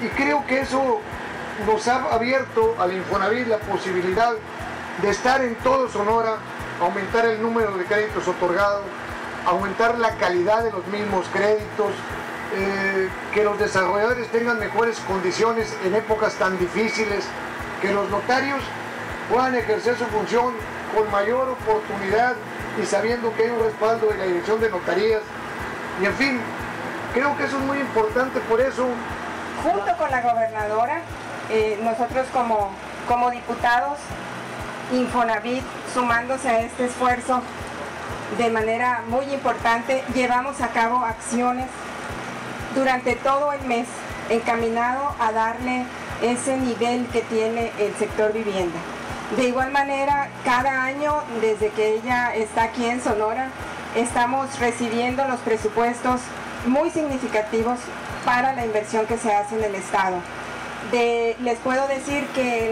y creo que eso nos ha abierto al Infonavit la posibilidad de estar en todo Sonora, aumentar el número de créditos otorgados, aumentar la calidad de los mismos créditos, que los desarrolladores tengan mejores condiciones en épocas tan difíciles, que los notarios puedan ejercer su función con mayor oportunidad y sabiendo que hay un respaldo de la Dirección de Notarías. Y en fin, creo que eso es muy importante, por eso... Junto con la gobernadora, nosotros como diputados, Infonavit, sumándose a este esfuerzo de manera muy importante, llevamos a cabo acciones durante todo el mes encaminado a darle ese nivel que tiene el sector vivienda. De igual manera, cada año, desde que ella está aquí en Sonora, estamos recibiendo los presupuestos muy significativos para la inversión que se hace en el Estado. Les puedo decir que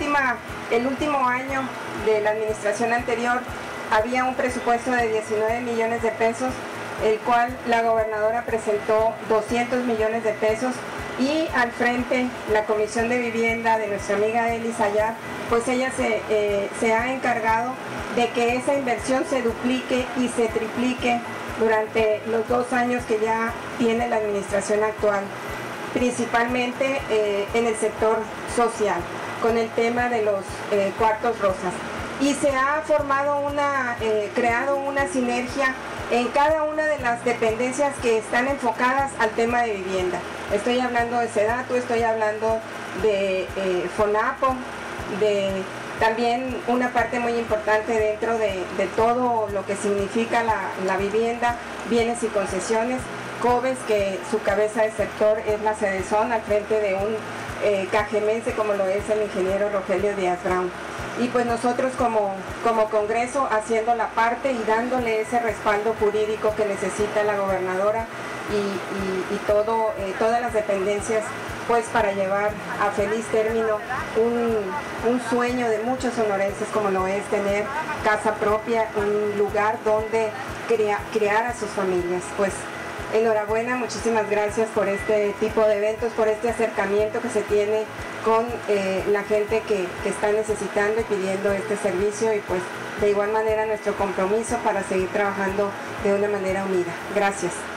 el último año de la administración anterior había un presupuesto de 19 millones de pesos, el cual la gobernadora presentó 200 millones de pesos, y al frente la Comisión de Vivienda de nuestra amiga Eli Sayar, pues ella se ha encargado de que esa inversión se duplique y se triplique durante los 2 años que ya tiene la administración actual, principalmente en el sector social, con el tema de los cuartos rosas. Y se ha formado creado una sinergia en cada una de las dependencias que están enfocadas al tema de vivienda. Estoy hablando de SEDATU, estoy hablando de FONAPO, de también una parte muy importante dentro de todo lo que significa la vivienda, bienes y concesiones, COBES, que su cabeza de sector es la Cedesón, al frente de un cajemense como lo es el ingeniero Rogelio Díaz Brown. Y pues nosotros como Congreso haciendo la parte y dándole ese respaldo jurídico que necesita la gobernadora y todas las dependencias, pues para llevar a feliz término un sueño de muchos sonorenses, como lo es tener casa propia, un lugar donde criar a sus familias. Pues enhorabuena, muchísimas gracias por este tipo de eventos, por este acercamiento que se tiene con la gente que está necesitando y pidiendo este servicio, y pues de igual manera nuestro compromiso para seguir trabajando de una manera unida. Gracias.